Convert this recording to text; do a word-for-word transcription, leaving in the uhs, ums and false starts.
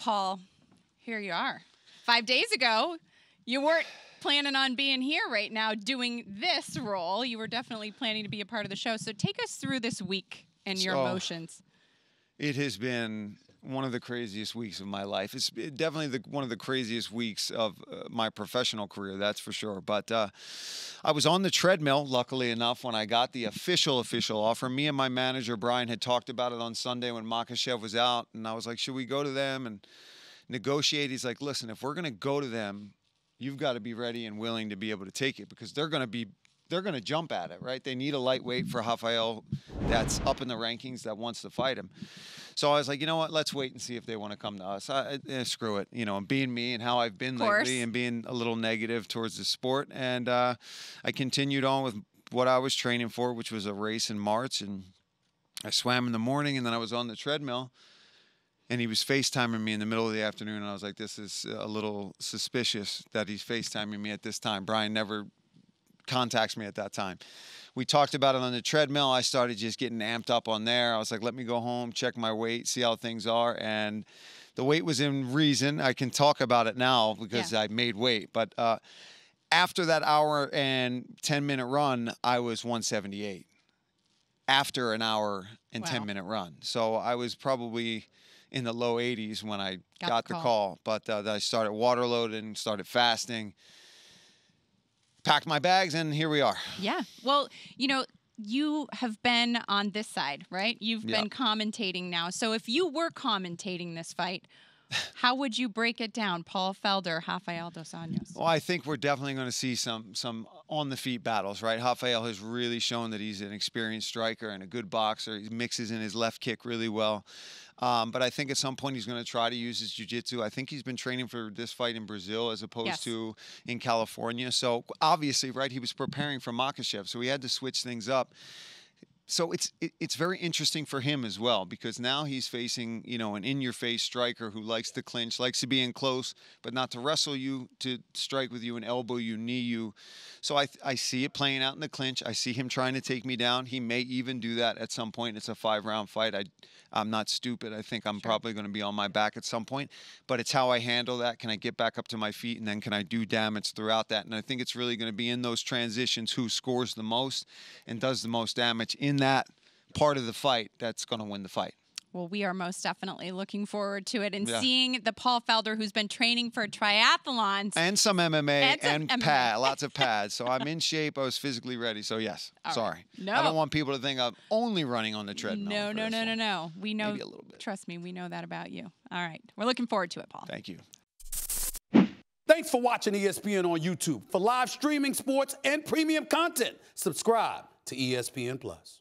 Paul, here you are. Five days ago, you weren't planning on being here right now doing this role. You were definitely planning to be a part of the show. So take us through this week and your so, emotions. It has been one of the craziest weeks of my life. It's definitely the, one of the craziest weeks of uh, my professional career, that's for sure. But uh, I was on the treadmill, luckily enough, when I got the official, official offer. Me and my manager, Brian, had talked about it on Sunday when Makhachev was out. And I was like, should we go to them and negotiate? He's like, listen, if we're going to go to them, you've got to be ready and willing to be able to take it because they're going to be they're going to jump at it, right? They need a lightweight for Rafael that's up in the rankings that wants to fight him. So I was like, you know what? Let's wait and see if they want to come to us. I, eh, screw it. You know, and being me and how I've been lately and being a little negative towards the sport. And uh, I continued on with what I was training for, which was a race in March. And I swam in the morning, and then I was on the treadmill. And he was FaceTiming me in the middle of the afternoon. And I was like, this is a little suspicious that he's FaceTiming me at this time. Brian never contacts me at that time. We talked about it on the treadmill. I started just getting amped up on there. I was like, let me go home, check my weight, see how things are. And the weight was in reason. I can talk about it now because yeah. I made weight. But uh, after that hour and ten minute run, I was one seventy-eight after an hour and wow. ten minute run. So I was probably in the low eighties when I got, got the, call. the call. But uh, I started water loading, started fasting, packed my bags, and here we are. Yeah. Well, you know, you have been on this side, right? You've yeah. been commentating now. So if you were commentating this fight, how would you break it down? Paul Felder, Rafael dos Anjos. Well, I think we're definitely going to see some some on-the-feet battles, right? Rafael has really shown that he's an experienced striker and a good boxer. He mixes in his left kick really well. Um, but I think at some point he's going to try to use his jiu-jitsu. I think he's been training for this fight in Brazil as opposed yes. to in California. So obviously, right, he was preparing for Makhachev, so he had to switch things up. So it's it, it's very interesting for him as well because now he's facing, you know, an in-your-face striker who likes to clinch, likes to be in close, but not to wrestle you, to strike with you and elbow you, knee you. So I I see it playing out in the clinch. I see him trying to take me down. He may even do that at some point. It's a five-round fight. I I'm not stupid. I think I'm sure. probably going to be on my back at some point, but it's how I handle that. Can I get back up to my feet, and then can I do damage throughout that? And I think it's really going to be in those transitions who scores the most and does the most damage in that part of the fight that's going to win the fight. Well, we are most definitely looking forward to it and yeah. seeing the Paul Felder who's been training for triathlons. And some M M A and, and M M A. pad, lots of pads. So I'm in shape. I was physically ready. So, yes, All sorry. Right. No. I don't want people to think I'm only running on the treadmill. No, no, no, no, no. We know. Maybe a little bit. Trust me, we know that about you. All right. We're looking forward to it, Paul. Thank you. Thanks for watching E S P N on YouTube. For live streaming sports and premium content, subscribe to E S P N Plus.